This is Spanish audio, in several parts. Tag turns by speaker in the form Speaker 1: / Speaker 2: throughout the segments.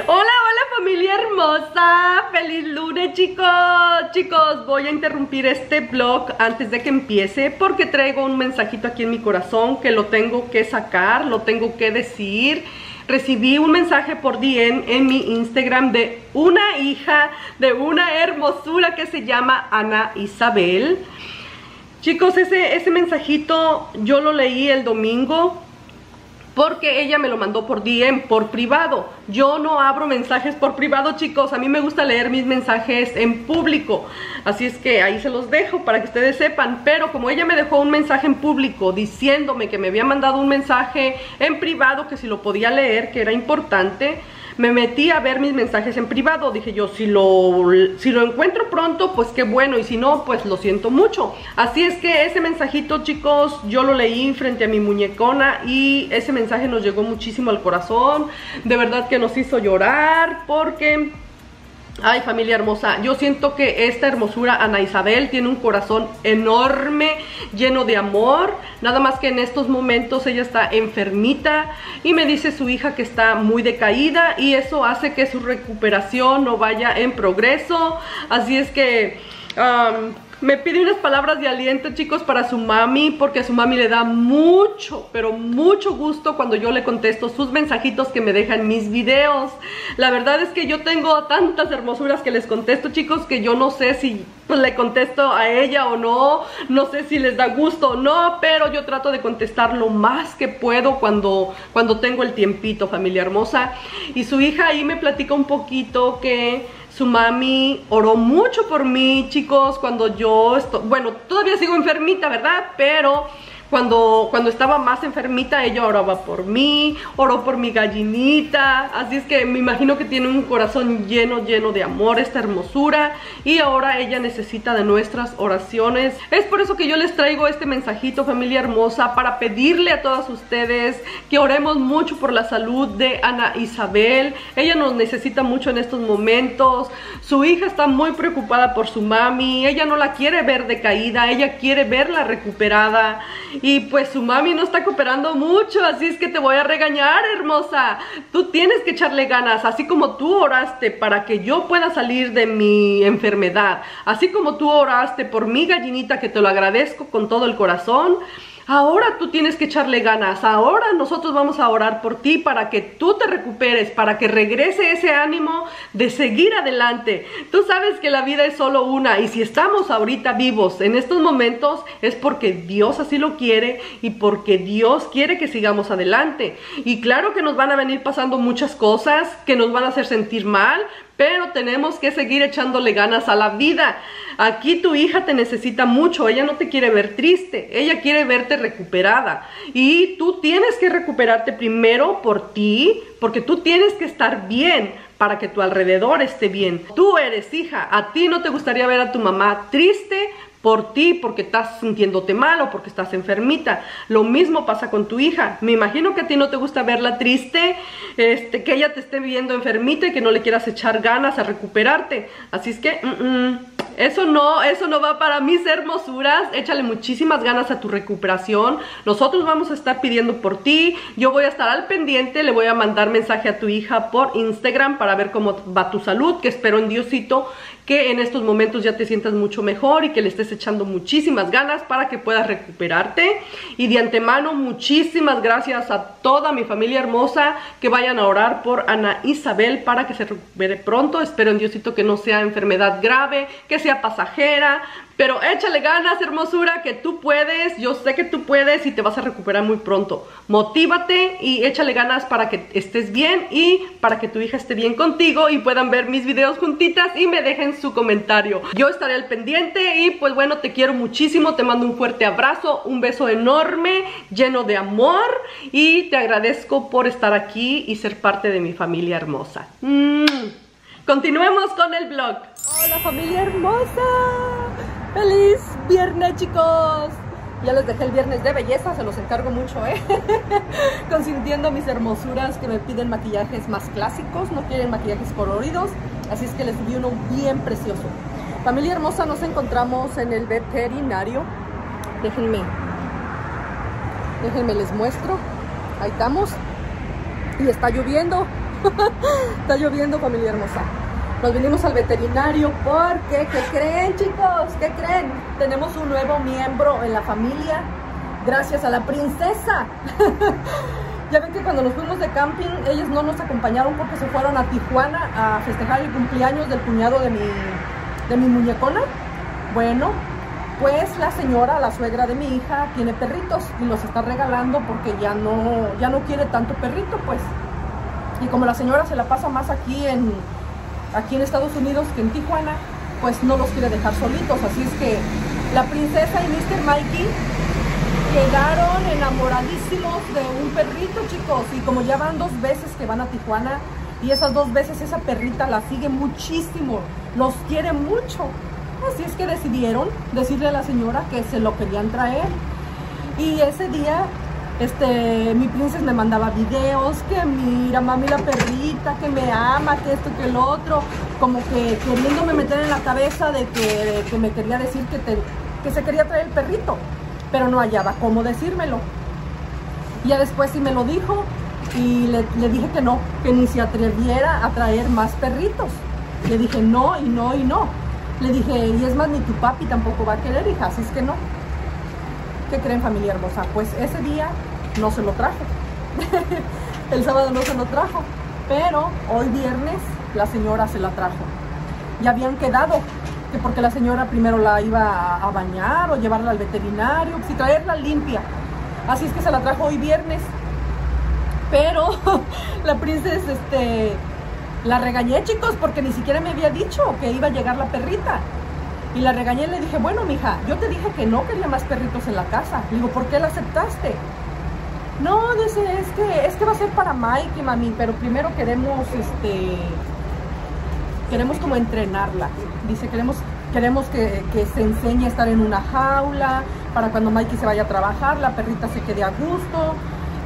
Speaker 1: Hola familia hermosa, feliz lunes chicos, voy a interrumpir este vlog antes de que empiece porque traigo un mensajito aquí en mi corazón que lo tengo que sacar, lo tengo que decir. Recibí un mensaje por DM en mi Instagram de una hija, de una hermosura que se llama Ana Isabel. Chicos, ese mensajito yo lo leí el domingo porque ella me lo mandó por DM, por privado. Yo no abro mensajes por privado, chicos. A mí me gusta leer mis mensajes en público. Así es que ahí se los dejo para que ustedes sepan. Pero como ella me dejó un mensaje en público diciéndome que me había mandado un mensaje en privado, que si lo podía leer, que era importante, me metí a ver mis mensajes en privado. Dije yo, si lo encuentro pronto, pues qué bueno, y si no, pues lo siento mucho. Así es que ese mensajito, chicos, yo lo leí frente a mi muñecona y ese mensaje nos llegó muchísimo al corazón. De verdad que nos hizo llorar porque... ay, familia hermosa, yo siento que esta hermosura Ana Isabel tiene un corazón enorme, lleno de amor. Nada más que en estos momentos ella está enfermita y me dice su hija que está muy decaída y eso hace que su recuperación no vaya en progreso. Así es que... me pide unas palabras de aliento, chicos, para su mami, porque a su mami le da mucho, pero mucho gusto cuando yo le contesto sus mensajitos que me dejan mis videos. La verdad es que yo tengo tantas hermosuras que les contesto, chicos, que yo no sé si pues, le contesto a ella o no, no sé si les da gusto o no, pero yo trato de contestar lo más que puedo cuando tengo el tiempito, familia hermosa. Y su hija ahí me platica un poquito que... su mami oró mucho por mí, chicos, cuando yo bueno, todavía sigo enfermita, ¿verdad? Pero cuando estaba más enfermita, ella oraba por mí, oró por mi gallinita. Así es que me imagino que tiene un corazón lleno de amor esta hermosura. Y ahora ella necesita de nuestras oraciones. Es por eso que yo les traigo este mensajito, familia hermosa, para pedirle a todas ustedes que oremos mucho por la salud de Ana Isabel. Ella nos necesita mucho en estos momentos. Su hija está muy preocupada por su mami. Ella no la quiere ver decaída, ella quiere verla recuperada. Y pues su mami no está cooperando mucho, así es que te voy a regañar, hermosa. Tú tienes que echarle ganas, así como tú oraste para que yo pueda salir de mi enfermedad, así como tú oraste por mi gallinita, que te lo agradezco con todo el corazón. Ahora tú tienes que echarle ganas. Ahora nosotros vamos a orar por ti para que tú te recuperes, para que regrese ese ánimo de seguir adelante. Tú sabes que la vida es solo una y si estamos ahorita vivos en estos momentos es porque Dios así lo quiere y porque Dios quiere que sigamos adelante. Y claro que nos van a venir pasando muchas cosas que nos van a hacer sentir mal, pero tenemos que seguir echándole ganas a la vida. Aquí tu hija te necesita mucho, ella no te quiere ver triste, ella quiere verte recuperada. Y tú tienes que recuperarte primero por ti, porque tú tienes que estar bien para que tu alrededor esté bien. Tú eres hija, a ti no te gustaría ver a tu mamá triste por ti, porque estás sintiéndote mal o porque estás enfermita. Lo mismo pasa con tu hija. Me imagino que a ti no te gusta verla triste, que ella te esté viendo enfermita y que no le quieras echar ganas a recuperarte. Así es que eso no va para mis hermosuras. Échale muchísimas ganas a tu recuperación. Nosotros vamos a estar pidiendo por ti. Yo voy a estar al pendiente. Le voy a mandar mensaje a tu hija por Instagram para ver cómo va tu salud, que espero en Diosito que en estos momentos ya te sientas mucho mejor y que le estés echando muchísimas ganas para que puedas recuperarte. Y de antemano, muchísimas gracias a toda mi familia hermosa, que vayan a orar por Ana Isabel para que se recupere pronto. Espero en Diosito que no sea enfermedad grave, que sea pasajera. Pero échale ganas, hermosura, que tú puedes. Yo sé que tú puedes y te vas a recuperar muy pronto. Motívate y échale ganas para que estés bien y para que tu hija esté bien contigo y puedan ver mis videos juntitas y me dejen su comentario. Yo estaré al pendiente y pues bueno, te quiero muchísimo. Te mando un fuerte abrazo, un beso enorme, lleno de amor, y te agradezco por estar aquí y ser parte de mi familia hermosa. Continuemos con el vlog. Hola familia hermosa. ¡Feliz viernes, chicos! Ya les dejé el viernes de belleza, se los encargo mucho, consintiendo a mis hermosuras que me piden maquillajes más clásicos, no quieren maquillajes coloridos, así es que les subí uno bien precioso. Familia hermosa, nos encontramos en el veterinario. Déjenme les muestro. Ahí estamos. Y está lloviendo.
Speaker 2: Está lloviendo, familia hermosa. Nos vinimos al veterinario porque, ¿qué creen, chicos? ¿Qué creen? Tenemos un nuevo miembro en la familia, gracias a la princesa. Ya ven que cuando nos fuimos de camping, ellos no nos acompañaron porque se fueron a Tijuana a festejar el cumpleaños del cuñado de mi muñecona. Bueno, pues la señora, la suegra de mi hija, tiene perritos y los está regalando porque ya no quiere tanto perrito, pues. Y como la señora se la pasa más aquí en Estados Unidos que en Tijuana, pues no los quiere dejar solitos. Así es que la princesa y Mr. Mikey quedaron enamoradísimos de un perrito, chicos. Y como ya van 2 veces que van a Tijuana, y esas 2 veces esa perrita la sigue muchísimo, los quiere mucho. Así es que decidieron decirle a la señora que se lo querían traer. Y ese día mi princesa me mandaba videos, que mira mami la perrita, que me ama, que esto, que el otro, como que queriéndome meter en la cabeza de que me quería decir que se quería traer el perrito, pero no hallaba cómo decírmelo. Y ya después sí me lo dijo y le dije que no, que ni se atreviera a traer más perritos. Le dije no y no y no. Le dije, y es más, ni tu papi tampoco va a querer, hija, así es que no. ¿Qué creen, familia hermosa? Pues ese día no se lo trajo. El sábado no se lo trajo, pero hoy viernes la señora se la trajo. Ya habían quedado que porque la señora primero la iba a bañar o llevarla al veterinario, si traerla limpia. Así es que se la trajo hoy viernes. Pero la princesa, la regañé, chicos, porque ni siquiera me había dicho que iba a llegar la perrita. Y la regañé y le dije, bueno, mija, yo te dije que no quería más perritos en la casa. Le digo, ¿por qué la aceptaste? No, dice, es que va a ser para Mikey, mami, pero primero queremos como entrenarla. Dice, queremos que se enseñe a estar en una jaula, para cuando Mikey se vaya a trabajar, la perrita se quede a gusto.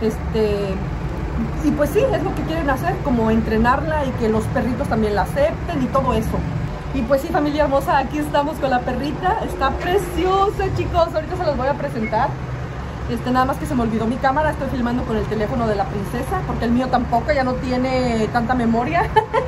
Speaker 2: Y pues sí, es lo que quieren hacer, como entrenarla y que los perritos también la acepten y todo eso. Y pues sí, familia hermosa, aquí estamos con la perrita. Está preciosa, chicos. Ahorita se los voy a presentar. Nada más que se me olvidó mi cámara. Estoy filmando con el teléfono de la princesa, porque el mío tampoco, ya no tiene tanta memoria.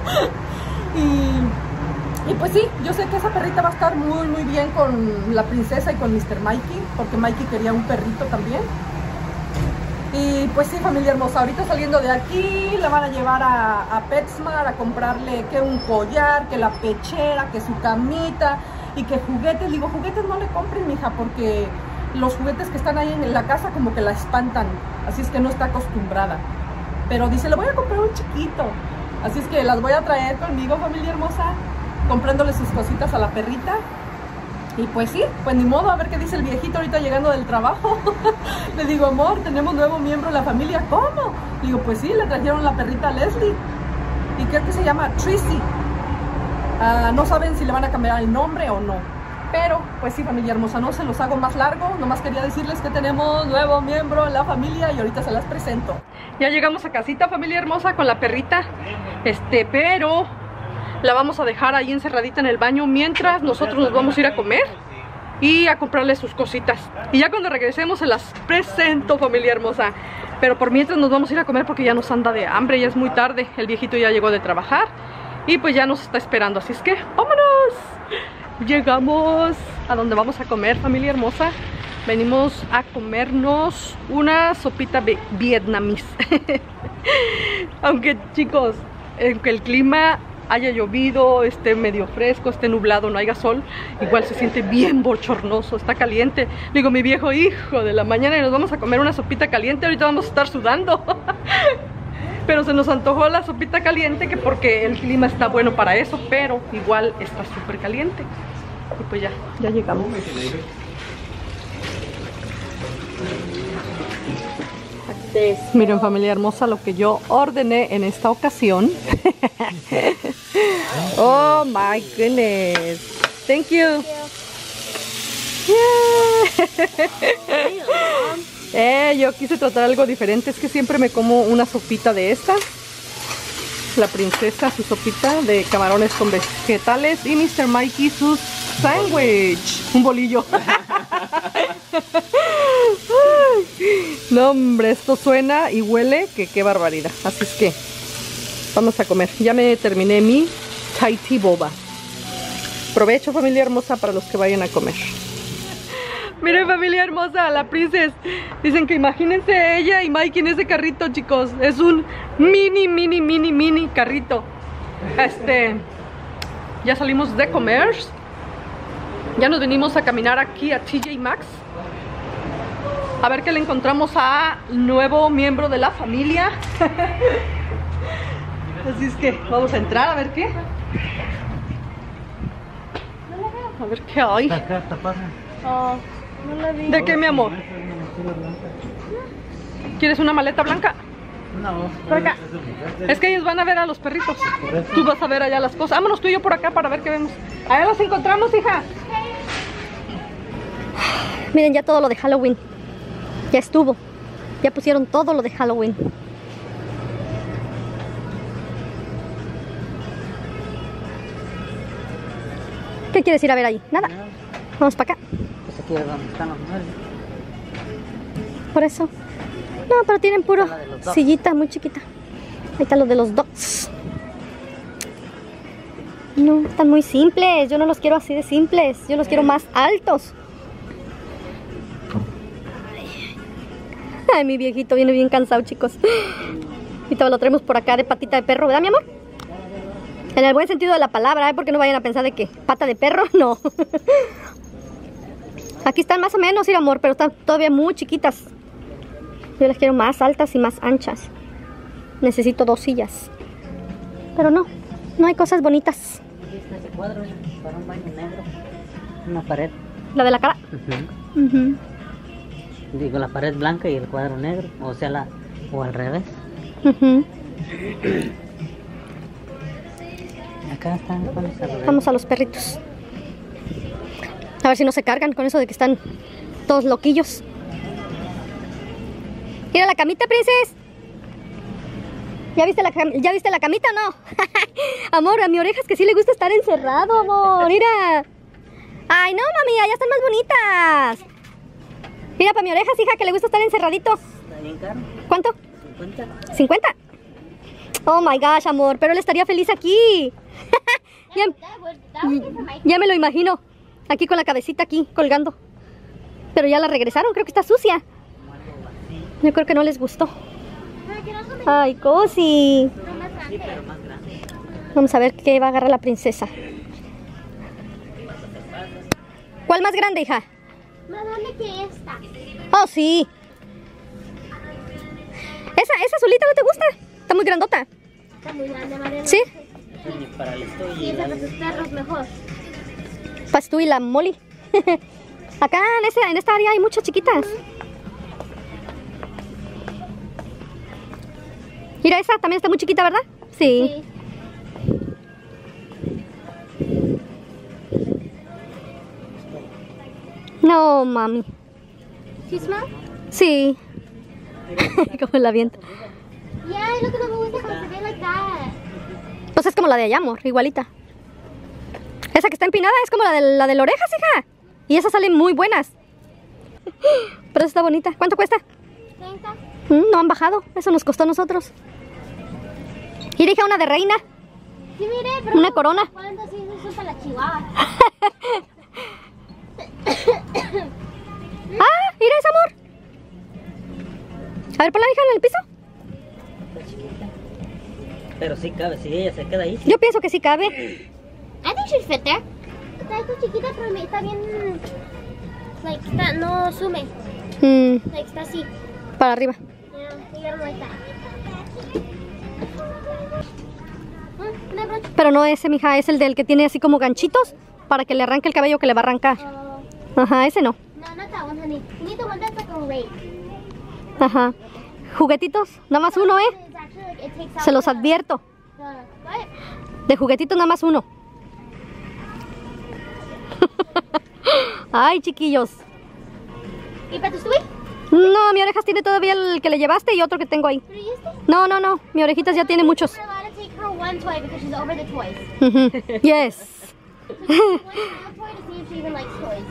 Speaker 2: y pues sí, yo sé que esa perrita va a estar muy, muy bien con la princesa y con Mr. Mikey, porque Mikey quería un perrito también. Y pues sí, familia hermosa, ahorita saliendo de aquí, la van a llevar a PetSmart a comprarle que un collar, que la pechera, que su camita y que juguetes. Digo, juguetes no le compren, mija, porque los juguetes que están ahí en la casa como que la espantan, así es que no está acostumbrada. Pero dice, le voy a comprar un chiquito, así es que las voy a traer conmigo, familia hermosa, comprándole sus cositas a la perrita. Y pues sí, pues ni modo, a ver qué dice el viejito ahorita llegando del trabajo. Le digo, amor, tenemos nuevo miembro en la familia. ¿Cómo? Le digo, pues sí, le trajeron la perrita a Leslie. Y creo que se llama Tracy. No saben si le van a cambiar el nombre o no. Pero, pues sí, familia hermosa, no se los hago más largo. Nomás quería decirles que tenemos nuevo miembro en la familia y ahorita se las presento.
Speaker 1: Ya llegamos a casita, familia hermosa, con la perrita. Pero la vamos a dejar ahí encerradita en el baño mientras nosotros nos vamos a ir a comer y a comprarle sus cositas. Y ya cuando regresemos se las presento, familia hermosa. Pero por mientras nos vamos a ir a comer porque ya nos anda de hambre, ya es muy tarde. El viejito ya llegó de trabajar y pues ya nos está esperando. Así es que ¡vámonos! Llegamos a donde vamos a comer, familia hermosa. Venimos a comernos una sopita vietnamís. Aunque, chicos, aunque el clima haya llovido, esté medio fresco, esté nublado, no haya sol, igual se siente bien bochornoso, está caliente. Digo, mi viejo, hijo de la mañana, y nos vamos a comer una sopita caliente, ahorita vamos a estar sudando. Pero se nos antojó la sopita caliente, que porque el clima está bueno para eso, pero igual está súper caliente. Y pues ya llegamos. Miren, familia hermosa, lo que yo ordené en esta ocasión. Oh my goodness. Thank you. Yeah. Yo quise tratar algo diferente. Es que siempre me como una sopita de esta. La princesa su sopita de camarones con vegetales y Mr. Mikey su sándwich, un bolillo. No, hombre, esto suena y huele que qué barbaridad. Así es que Vamos a comer. Ya me terminé mi Thai tea boba. Provecho, familia hermosa, para los que vayan a comer. Miren, familia hermosa, la princesa. Dicen que imagínense ella y Mikey en ese carrito, chicos. Es un mini carrito. Ya salimos de comer. Ya nos venimos a caminar aquí a TJ Maxx. A ver qué le encontramos a nuevo miembro de la familia. Así es que vamos a entrar a ver qué. A ver qué hay. ¿De qué, mi amor? ¿Quieres una maleta blanca?
Speaker 3: No.
Speaker 1: Por acá. Es que ellos van a ver a los perritos. Tú vas a ver allá las cosas. Vámonos tú y yo por acá para ver qué vemos. Allá los encontramos, hija.
Speaker 4: Miren, ya todo lo de Halloween. Ya estuvo. Ya pusieron todo lo de Halloween. ¿Qué quieres ir a ver ahí? Nada. Vamos para acá.
Speaker 3: Pues aquí es donde están los muebles.
Speaker 4: Por eso. No, pero tienen puro sillita muy chiquita. Ahí está lo de los dogs. No, están muy simples. Yo no los quiero así de simples. Yo los quiero más altos. Ay, mi viejito viene bien cansado, chicos. Y todo lo traemos por acá de patita de perro, ¿verdad, mi amor? En el buen sentido de la palabra, ¿eh? Porque no vayan a pensar de que pata de perro, no. Aquí están más o menos, sí, amor, pero están todavía muy chiquitas. Yo las quiero más altas y más anchas. Necesito 2 sillas. Pero no hay cosas bonitas.
Speaker 3: Aquí está ese cuadro para un baño negro. Una pared.
Speaker 4: La de la cara.
Speaker 3: Digo, la pared blanca y el cuadro negro. O sea, o al revés. Acá están.
Speaker 4: Vamos a los perritos. A ver si no se cargan con eso de que están todos loquillos. Mira la camita, princesa. ¿Ya viste la camita o no? Amor, a mi oreja es que sí le gusta estar encerrado, amor. Mira. Ay, no, mami, ya están más bonitas. Mira, para mi oreja, hija, que le gusta estar encerradito.
Speaker 3: ¿Está bien caro?
Speaker 4: ¿Cuánto?
Speaker 3: 50.
Speaker 4: ¿50? Oh my gosh, amor, pero él estaría feliz aquí. Ya me lo imagino. Aquí con la cabecita aquí, colgando. Pero ya la regresaron, creo que está sucia. Yo creo que no les gustó. Ay, Cosi.
Speaker 3: Sí, pero más grande.
Speaker 4: Vamos a ver qué va a agarrar la princesa. ¿Cuál más grande, hija?
Speaker 5: Más grande que esta.
Speaker 4: Oh, sí. Esa azulita no te gusta. Está muy grandota.
Speaker 5: Está muy grande, María.
Speaker 4: ¿Sí?
Speaker 3: Para el esto
Speaker 5: Sí,
Speaker 3: y
Speaker 5: para los perros mejor.
Speaker 4: Pues tú y la Molly. Acá en esta área hay muchas chiquitas. Mira, esa también está muy chiquita, ¿verdad? Sí. No, mami.
Speaker 5: ¿Sí, smell?
Speaker 4: Sí. Como la viento.
Speaker 5: Yeah, look at the movie cuando se ve like that.
Speaker 4: Pues es como la de allá, amor, igualita. Esa que está empinada es como la de las orejas, hija. Y esas salen muy buenas. Pero esa está bonita. ¿Cuánto cuesta?
Speaker 5: 30.
Speaker 4: No han bajado. Eso nos costó a nosotros. Y dije una de reina.
Speaker 5: Sí, mire, pero
Speaker 4: Una corona.
Speaker 5: ¿cuánto sí son para la chihuahua?
Speaker 4: ¡Ah! Mira esa, amor. A ver, ponla, hija, en el piso.
Speaker 3: está chiquita. Pero sí cabe, si ella se queda ahí.
Speaker 4: Yo pienso que sí cabe.
Speaker 5: I think she'd fit there. Está chiquita, pero está bien. Like, está, no sume. Like, está así.
Speaker 4: Para arriba.
Speaker 5: Yeah, you don't like that.
Speaker 4: Pero no ese, mija, es el del que tiene así como ganchitos para que le arranque el cabello que le va a arrancar. Ajá, ese no.
Speaker 5: No, not that one, honey. You need the one that's like a rake.
Speaker 4: Ajá. Juguetitos, nada más uno,
Speaker 5: It's actually like it takes out
Speaker 4: Se los
Speaker 5: the-
Speaker 4: advierto.
Speaker 5: what?
Speaker 4: De juguetitos nada más uno. Ay, chiquillos.
Speaker 5: ¿Y para tu estuve?
Speaker 4: No, mi orejas tiene todavía el que le llevaste y otro que tengo ahí.
Speaker 5: ¿Pero y este?
Speaker 4: No, no, no. Mi orejitas ya tiene muchos.
Speaker 5: We're allowed to take her one toy because she's over the toys.
Speaker 4: Ujú. Yes.
Speaker 5: So take one small toy to see if she even likes toys.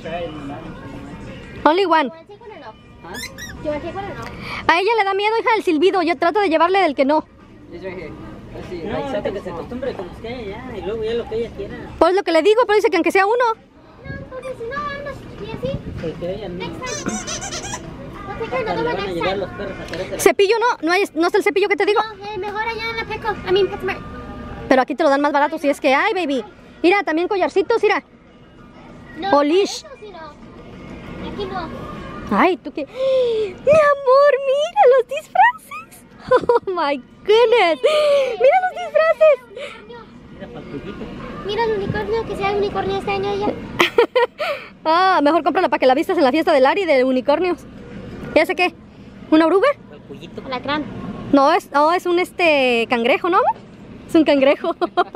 Speaker 4: Only one.
Speaker 5: Do you want to take one or no?
Speaker 3: Huh?
Speaker 5: Do you want to take one or no?
Speaker 4: A ella le da miedo, hija, el silbido. Yo trato de llevarle del que no.
Speaker 3: It's right here. Sí, no, ahorita que se acostumbre como que ya, y luego ya lo que ella quiera.
Speaker 4: Pues lo que le digo, pero dice que aunque sea uno.
Speaker 5: No, entonces no, vamos. ¿Y así?
Speaker 3: Porque ella no.
Speaker 5: Next time. We'll take
Speaker 3: Le
Speaker 5: another
Speaker 3: van
Speaker 5: one
Speaker 3: a
Speaker 5: next
Speaker 3: llegar
Speaker 5: time.
Speaker 3: los perros a querer.
Speaker 4: Cepillo no está el cepillo que te digo.
Speaker 5: No, mejor allá en la Petco. I mean, PetSmart.
Speaker 4: Pero aquí te lo dan más barato si es que hay, baby. Mira, también collarcitos, mira.
Speaker 5: No,
Speaker 4: O leash.
Speaker 5: eso sí no. Aquí no.
Speaker 4: Ay, tú qué. Mi amor, mira los disfraces. Oh my goodness. Mira los disfraces.
Speaker 3: Mira, para el pollito.
Speaker 5: Mira el unicornio, que sea el unicornio este año ya.
Speaker 4: Ah, mejor cómprala para que la vistas en la fiesta del Ari de unicornios. ¿Ya sé qué? ¿Una oruga?
Speaker 3: Para el pollito.
Speaker 5: Alacrán.
Speaker 4: No, es un cangrejo, ¿no? Es un cangrejo.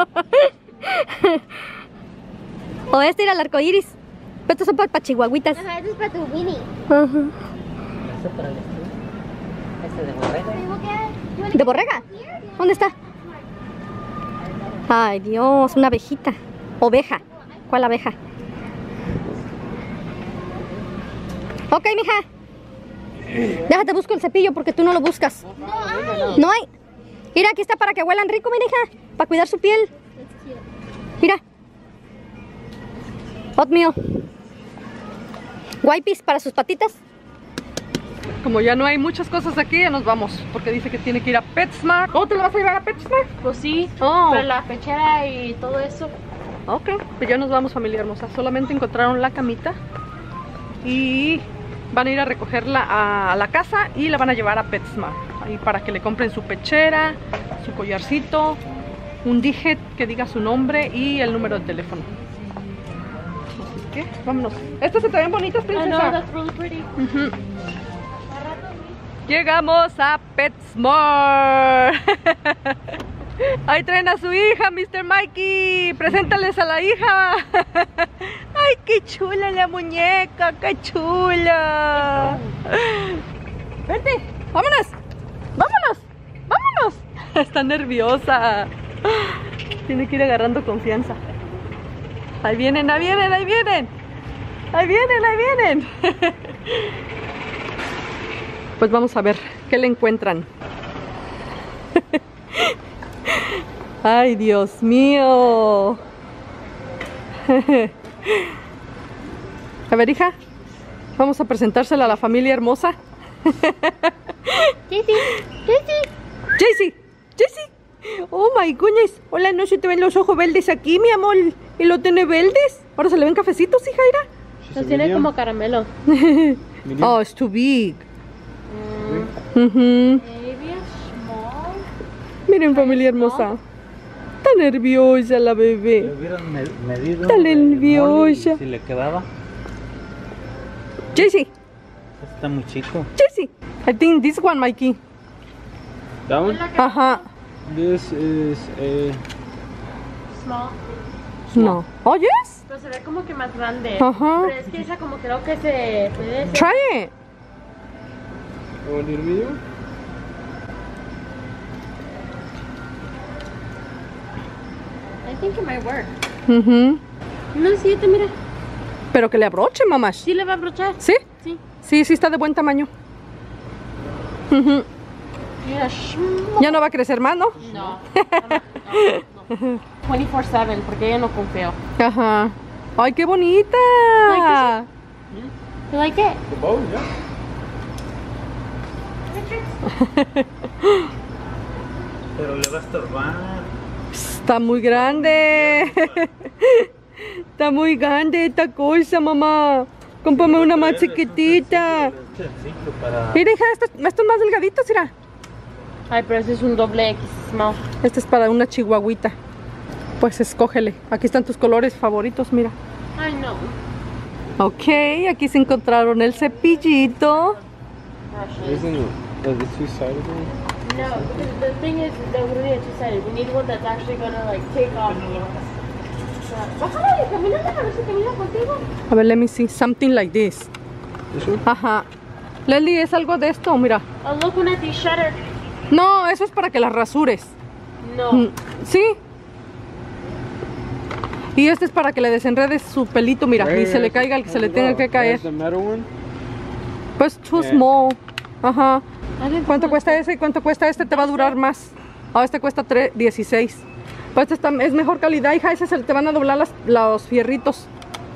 Speaker 4: O era el arcoíris. Pero estos son para chihuahuitas.
Speaker 5: Ajá, eso es para tu Winnie.
Speaker 4: Ajá.
Speaker 3: Eso para el estudio. Este de borrega.
Speaker 4: ¿De borrega? ¿Dónde está? Ay, Dios, una abejita. Oveja. ¿Cuál abeja? Ok, mija. Déjate, busco el cepillo porque tú no lo buscas. No hay. Mira, aquí está para que huelan rico, mira, hija. Para cuidar su piel. Mira. Oatmeal. Wipes para sus patitas.
Speaker 1: Como ya no hay muchas cosas aquí, ya nos vamos. Porque dice que tiene que ir a PetSmart. ¿Cómo te lo vas a llevar a PetSmart?
Speaker 6: Pues sí,
Speaker 1: Oh.
Speaker 6: pero la pechera y todo eso.
Speaker 1: Ok, pues ya nos vamos, familia hermosa. Solamente encontraron la camita y van a ir a recogerla a la casa y la van a llevar a PetSmart. Ahí para que le compren su pechera, su collarcito, un digit que diga su nombre y el número de teléfono. Así que vámonos. Estas se te ven bonitas,
Speaker 6: I know,
Speaker 1: princesa.
Speaker 6: that's really pretty.
Speaker 1: Ujú. Llegamos a PetSmart. Ahí traen a su hija, Mr. Mikey. Preséntales a la hija. Ay, qué chula la muñeca, qué chula. Vente, vámonos. Vámonos, vámonos. Está nerviosa. Tiene que ir agarrando confianza. Ahí vienen, ahí vienen, ahí vienen. Ahí vienen, ahí vienen. Pues vamos a ver qué le encuentran. Ay, Dios mío. A ver, hija, vamos a presentársela a la familia hermosa.
Speaker 5: Jaycee, Jaycee.
Speaker 1: Jaycee. Oh my goodness. Hola, no se te ven los ojos verdes aquí, mi amor. ¿Y lo tiene verdes? Ahora se le ven cafecitos, hija, mira.
Speaker 6: Los tiene como caramelo.
Speaker 1: Oh, it's too big. Ujú.
Speaker 6: Maybe a small.
Speaker 1: Miren, familia hermosa. Está nerviosa la
Speaker 7: Le
Speaker 1: bebé.
Speaker 7: hubieran medido
Speaker 1: Está
Speaker 7: el
Speaker 1: nerviosa.
Speaker 7: molde y si le quedaba.
Speaker 1: Jaycee,
Speaker 7: Está muy chico.
Speaker 1: Jaycee. I think this one, Mikey.
Speaker 7: That one?
Speaker 1: Ajá.
Speaker 7: This is a
Speaker 6: Small.
Speaker 1: No. Oh, yes?
Speaker 6: Pero se ve como que más grande.
Speaker 1: Ajá.
Speaker 6: Pero es que esa como creo que se puede...
Speaker 1: Try it.
Speaker 7: one in medium.
Speaker 6: I think it might work.
Speaker 1: Ujú.
Speaker 6: No, sí, te mira.
Speaker 1: Pero que le abroche, mamá.
Speaker 6: Sí le va a brochar.
Speaker 1: ¿Sí?
Speaker 6: Sí.
Speaker 1: Sí, sí está de buen tamaño. Ujú.
Speaker 6: Mira,
Speaker 1: Ya no va a crecer más, ¿no?
Speaker 6: no. 24/7, porque ella no confío.
Speaker 1: Ajá. ¡Ay, qué bonita!
Speaker 6: You like it?
Speaker 7: The bow, yeah. Pero le va a estorbar.
Speaker 1: Está muy grande. Está muy grande esta cosa, mamá. Cómprame una más chiquitita.
Speaker 7: Sencillo para...
Speaker 1: Mira, hija, estos más delgaditos, mira.
Speaker 6: Ay, pero ese es un doble X small.
Speaker 1: Este es para una chihuahuita. Pues escógele. Aquí están tus colores favoritos, mira.
Speaker 6: Ay, no.
Speaker 1: Ok, aquí se encontraron el cepillito.
Speaker 7: Isn't it the two-sided one?
Speaker 6: No, because the thing is, that we're really two-sided. We need one that's actually gonna like take off. Bájale, camínate a ver si camina contigo.
Speaker 1: A ver, let me see. Something like this.
Speaker 7: This one?
Speaker 1: Ajá. Leslie, es algo de esto, mira.
Speaker 6: Oh, look, una t-shirt.
Speaker 1: No, eso es para que las rasures.
Speaker 6: No.
Speaker 1: Mm, ¿sí? Y este es para que le desenredes su pelito, mira, y se le caiga el que se le tenga que caer.
Speaker 7: There's the metal one.
Speaker 1: Pues too
Speaker 7: Yeah.
Speaker 1: small. Ajá.
Speaker 6: I didn't
Speaker 1: ¿Cuánto
Speaker 6: know.
Speaker 1: cuesta ese y cuánto cuesta este? Te va a durar más. Este cuesta 16. Pues este es mejor calidad, hija. Ese te van a doblar los fierritos.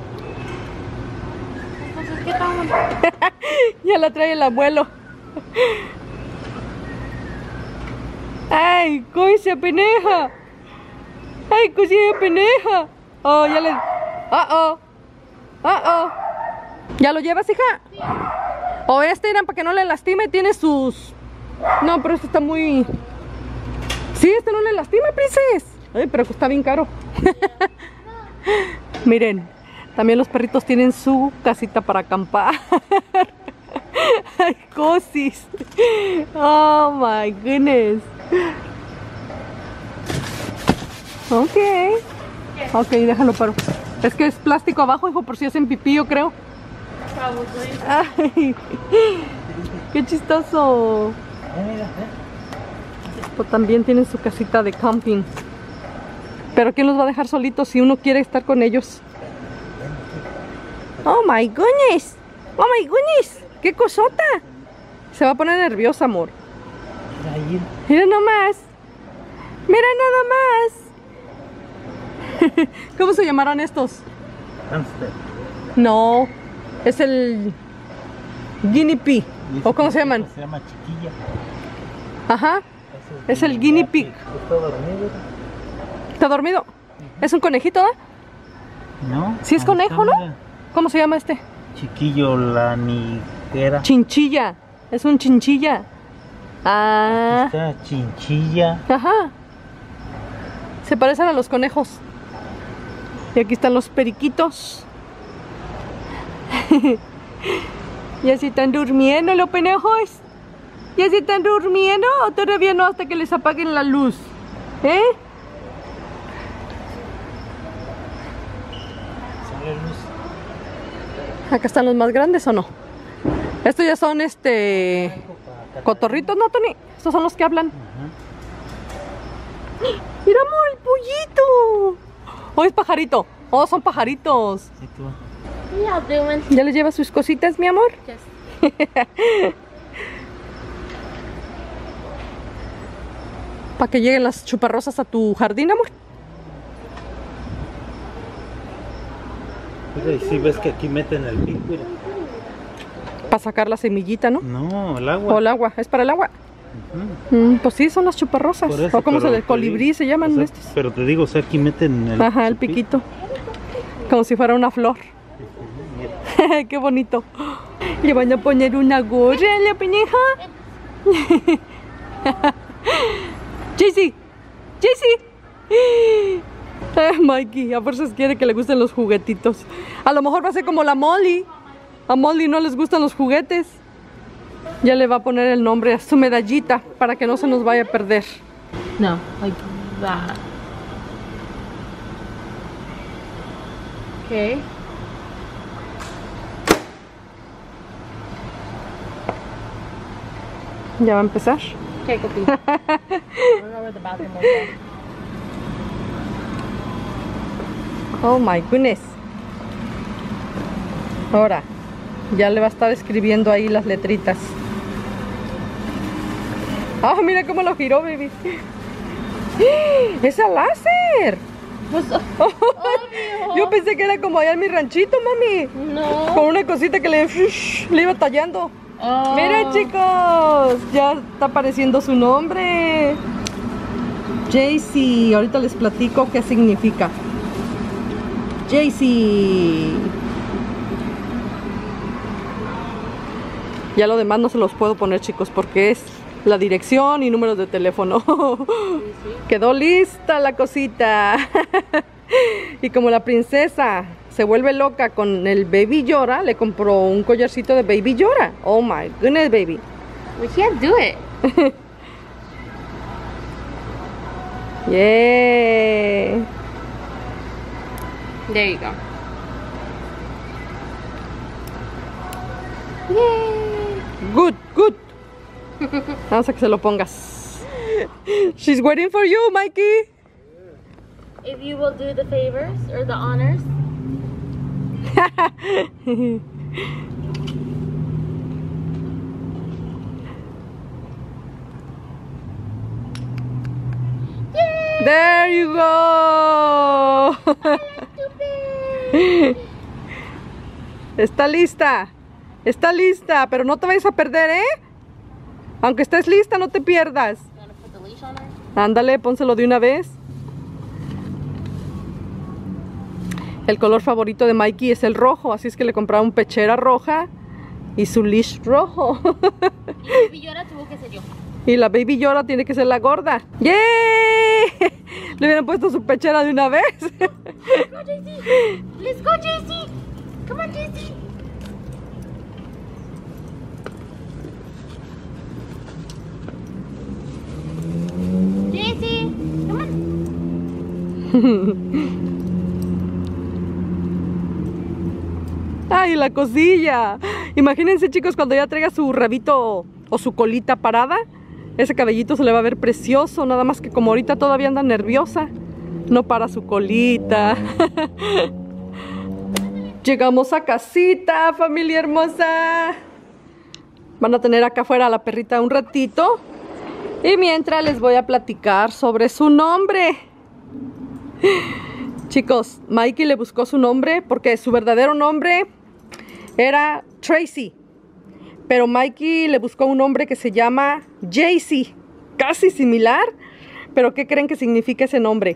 Speaker 6: Entonces, ¿qué tal?
Speaker 1: Ya la trae el abuelo. ¡Ay, cosa peneja! ¡Ay, cosilla peneja! Oh, ya le... ¿Ya lo llevas, hija? O eran para que no le lastime, tiene sus... No, pero este está muy... Sí, este no le lastima, princesa. Ay, pero está bien caro. Miren, también los perritos tienen su casita para acampar. Ay, cosis. Oh my goodness. Ok, déjalo paro. Es que es plástico abajo, hijo, por si hacen pipí, yo creo. Ay, qué chistoso. Pues también tienen su casita de camping. Pero ¿quién los va a dejar solitos si uno quiere estar con ellos? Oh my goodness. Oh my goodness. ¡Qué cosota! Se va a poner nerviosa, amor. Mira nomás. Mira nada más. ¿Cómo se llamarán estos?
Speaker 3: Hamster.
Speaker 1: No, es el guinea pig. ¿O cómo se llaman?
Speaker 3: Se llama chiquilla.
Speaker 1: Ajá, es el guinea pig.
Speaker 3: ¿Está dormido?
Speaker 1: ¿Está dormido? ¿Es un conejito, eh?
Speaker 3: No.
Speaker 1: Sí es conejo, ¿no? ¿Cómo se llama este?
Speaker 3: Chiquillo, la niguera.
Speaker 1: Chinchilla. Es un chinchilla. Ah.
Speaker 3: Está chinchilla.
Speaker 1: Ajá. Se parecen a los conejos. Y aquí están los periquitos. ¿Ya se están durmiendo los penejos? ¿Ya se están durmiendo o todavía no hasta que les apaguen la luz? ¿Eh?
Speaker 3: Sale luz.
Speaker 1: Acá están los más grandes, ¿o no? Estos ya son cotorritos, ¿no, Tony? Estos son los que hablan. Mira, amor, el pollito. Oh, es pajarito. Oh, son pajaritos.
Speaker 3: Sí, tú.
Speaker 6: Yeah, doing.
Speaker 1: ¿Ya les llevas sus cositas, mi amor?
Speaker 6: Yes.
Speaker 1: Para que lleguen las chuparrosas a tu jardín, amor.
Speaker 3: Mira, y si ves que aquí meten el pico, mira.
Speaker 1: Para sacar la semillita, ¿no?
Speaker 3: No, el agua.
Speaker 1: O el agua, es para el agua. Pues sí, son las chuparrosas.
Speaker 3: Por eso,
Speaker 1: O como
Speaker 3: pero
Speaker 1: se colibrí se llaman
Speaker 3: o sea,
Speaker 1: estos.
Speaker 3: Pero te digo, o sea, aquí meten el...
Speaker 1: Ajá, el piquito. Como si fuera una flor. Qué bonito. Le van a poner una gorra a la peneja. Jaycee, Jaycee. Mikey, a fuerzas quiere que le gusten los juguetitos. A lo mejor va a ser como la Molly. A Molly no les gustan los juguetes. Ya le va a poner el nombre a su medallita para que no se nos vaya a perder.
Speaker 6: No, like that. Okay.
Speaker 1: Ya va a empezar.
Speaker 6: Okay, go pee. I don't know where the bathroom is.
Speaker 1: Oh my goodness. Ahora, ya le va a estar escribiendo ahí las letritas. Ah, mira cómo lo giró, baby. ¡Es a láser! Yo pensé que era como allá en mi ranchito, mami.
Speaker 6: No.
Speaker 1: Con una cosita que le iba tallando.
Speaker 6: Oh.
Speaker 1: Miren, chicos, ya está apareciendo su nombre. Jaycee. Ahorita les platico qué significa. Jaycee. Ya lo demás no se los puedo poner, chicos, porque es la dirección y números de teléfono. Quedó lista la cosita. Y como la princesa se vuelve loca con el Baby Yoda, le compró un collarcito de Baby Yoda. Oh my goodness, baby.
Speaker 6: We can't do it.
Speaker 1: Yeah.
Speaker 6: There you go.
Speaker 1: Good, good. Vamos a que se lo pongas. She's waiting for you, Mikey.
Speaker 6: If you will do the favors or the honors.
Speaker 1: There you go. Está lista. Está lista, pero no te vayas a perder, ¿eh? Aunque estés lista, no te pierdas. Ándale, pónselo de una vez. El color favorito de Mikey es el rojo, así es que le compraron pechera roja y su leash rojo.
Speaker 5: Y Baby Yoda tuvo que ser yo.
Speaker 1: Y la Baby Yoda tiene que ser la gorda. ¡Yay! Le hubieran puesto su pechera de una vez.
Speaker 5: Let's go, JC. Let's go, JC. Come on, JC. JC, come on.
Speaker 1: ¡Ay, la cosilla! Imagínense, chicos, cuando ya traiga su rabito o su colita parada, ese cabellito se le va a ver precioso, nada más que como ahorita todavía anda nerviosa, no para su colita. Llegamos a casita, familia hermosa. Van a tener acá afuera a la perrita un ratito. Y mientras les voy a platicar sobre su nombre. Chicos, Mikey le buscó su nombre porque su verdadero nombre era Tracy. Pero Mikey le buscó un nombre que se llama JC. Casi similar. Pero ¿qué creen que significa ese nombre?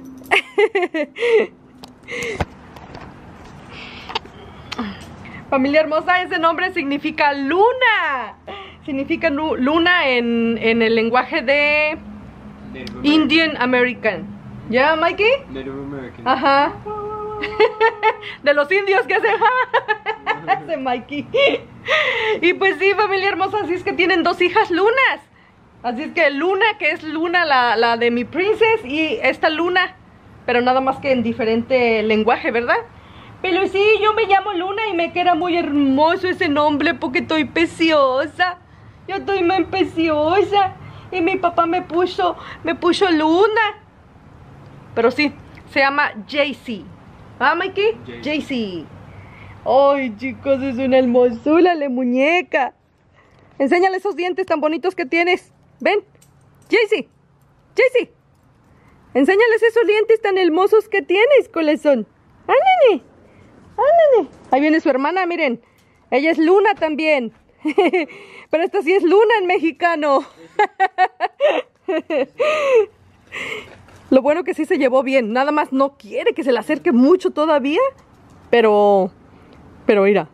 Speaker 1: Familia hermosa, ese nombre significa luna. Significa luna en el lenguaje de Indian American. ¿Ya, Mikey?
Speaker 7: Native American.
Speaker 1: Ajá. De los indios que hace Mikey. Y pues sí, familia hermosa, así es que tienen dos hijas lunas. Así es que Luna, que es Luna, la de mi princess, y esta Luna, pero nada más que en diferente lenguaje, ¿verdad? Pero sí, yo me llamo Luna y me queda muy hermoso ese nombre porque estoy preciosa. Yo estoy muy preciosa. Y mi papá me puso Luna. Pero sí, se llama JC. ¿Ah, Mikey? JC. Ay, chicos, es una hermosura la muñeca. Enséñale esos dientes tan bonitos que tienes. Ven, JC. JC. Enséñales esos dientes tan hermosos que tienes, corazón. Ándale. Ándale. Ahí viene su hermana, miren. Ella es Luna también. Pero esta sí es Luna en mexicano. Lo bueno que sí se llevó bien. Nada más no quiere que se le acerque mucho todavía. Pero mira.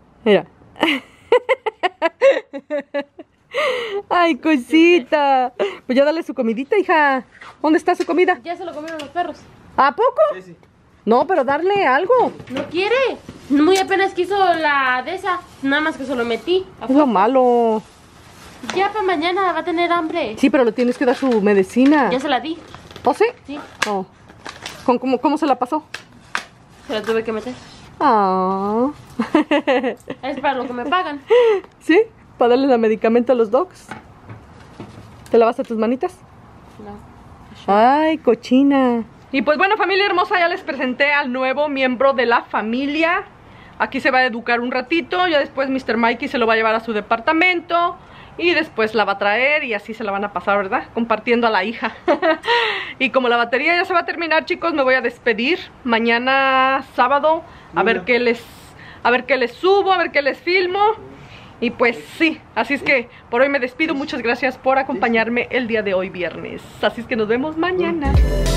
Speaker 1: Ay, cosita. Pues ya dale su comidita, hija. ¿Dónde está su comida?
Speaker 6: Ya se lo comieron los perros.
Speaker 1: ¿A poco?
Speaker 7: Sí.
Speaker 1: No, pero darle algo.
Speaker 6: No quiere. Muy apenas quiso la de esa. Nada más que se lo metí.
Speaker 1: Es lo malo.
Speaker 6: Ya para mañana va a tener hambre.
Speaker 1: Sí, pero le tienes que dar su medicina.
Speaker 6: Ya se la di.
Speaker 1: ¿Oh, sí?
Speaker 6: Sí.
Speaker 1: Oh. ¿Cómo se la pasó?
Speaker 6: Se la tuve que meter.
Speaker 1: Ah.
Speaker 6: Es para lo que me pagan.
Speaker 1: ¿Sí? ¿Para darle el medicamento a los dogs? ¿Te lavas tus manitas?
Speaker 6: No.
Speaker 1: Ay, cochina. Y pues bueno, familia hermosa, ya les presenté al nuevo miembro de la familia. Aquí se va a educar un ratito. Ya después Mr. Mikey se lo va a llevar a su departamento. Y después la va a traer y así se la van a pasar, ¿verdad? Compartiendo a la hija. Y como la batería ya se va a terminar, chicos, me voy a despedir. Mañana sábado a ver qué les subo, a ver qué les filmo. Y pues sí, así es que por hoy me despido. Muchas gracias por acompañarme el día de hoy, viernes. Así es que nos vemos mañana.